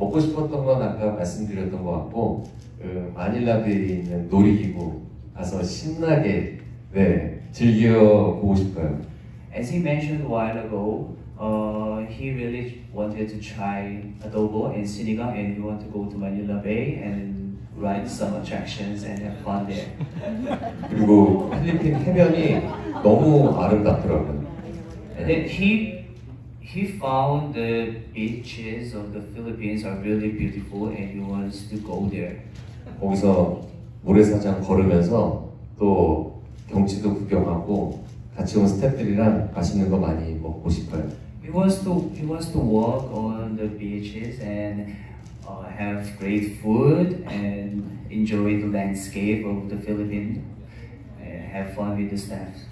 먹고 싶었던 건 아까 말씀드렸던 것 같고 그 마닐라베이에 있는 놀이기구 가서 신나게 즐겨보고 싶어요. As he mentioned a while ago, he really wanted to try adobo in Sinigang, and he wanted to go to Manila Bay and ride some attractions and have fun there. 그리고 필리핀 해변이 너무 아름답더라고요. And then he found the beaches of the Philippines are really beautiful, and he wants to go there. 거기서 모래사장 걸으면서 또 경치도 구경하고 같이 온 스태프들이랑 맛있는 거 많이 먹고 싶어요. He wants to walk on the beaches and have great food and enjoy the landscape of the Philippines and have fun with the staff.